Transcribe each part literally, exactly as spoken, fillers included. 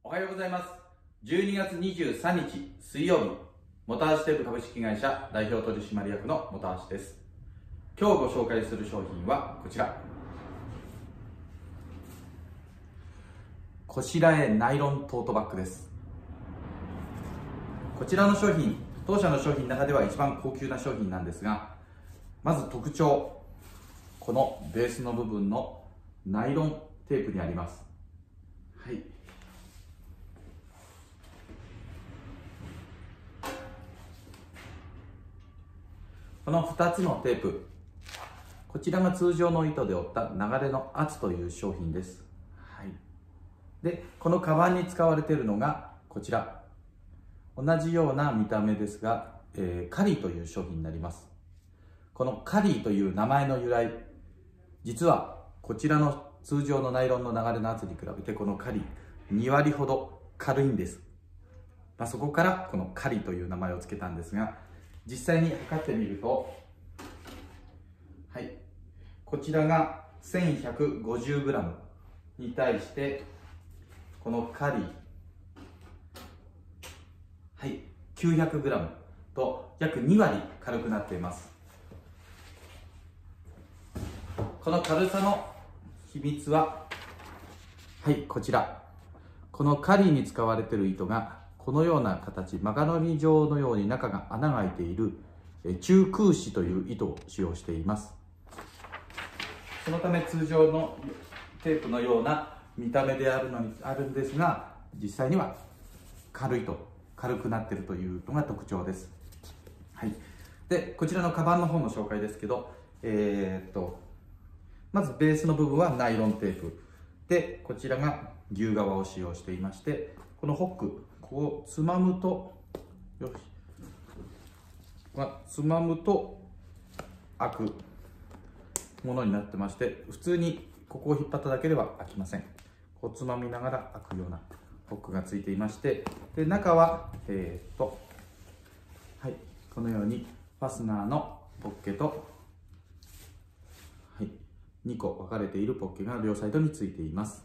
おはようございます。じゅうにがつにじゅうさんにち水曜日、モタージテープ株式会社代表取締役のモタージです。今日ご紹介する商品はこちら。こしらえナイロントートバッグです。こちらの商品、当社の商品の中では一番高級な商品なんですが、まず特徴、このベースの部分のナイロンテープにあります。はい。このふたつのテープ、こちらが通常の糸で織った流れの圧という商品です。はい。で、このカバンに使われているのがこちら。同じような見た目ですが、えー、カリーという商品になります。このカリーという名前の由来、実はこちらの通常のナイロンの流れの圧に比べてこのカリーにわりほど軽いんです。まあ、そこからこのカリーという名前を付けたんですが、実際に測ってみると、はい、こちらが せんひゃくごじゅうグラム に対して、このカリー、はい、きゅうひゃくグラム と約にわり軽くなっています。この軽さの秘密は、はい、こちら。このカリーに使われている糸が、このような形、マカロニ状のように中が穴が開いている中空糸という糸を使用しています。そのため通常のテープのような見た目であるのにあるんですが、実際には軽いと、軽くなっているというのが特徴です。はい。で、こちらのカバンの方の紹介ですけど、えー、っと、まずベースの部分はナイロンテープ。で、こちらが牛革を使用していまして、このホック、ここをつまむと、よし、つまむと開くものになってまして、普通にここを引っ張っただけでは開きません。こうつまみながら開くようなホックがついていまして、で中は、えー、っと、はい、このようにファスナーのポッケと、はい、にこ分かれているポッケが両サイドについています。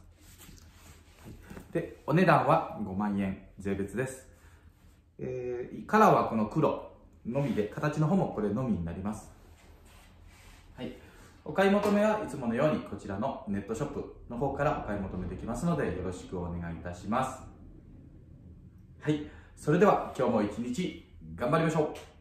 で、お値段はごまんえん税別です。えー、カラーはこの黒のみで、形の方もこれのみになります。はい。お買い求めはいつものようにこちらのネットショップの方からお買い求めできますので、よろしくお願いいたします。はい。それでは今日も一日頑張りましょう。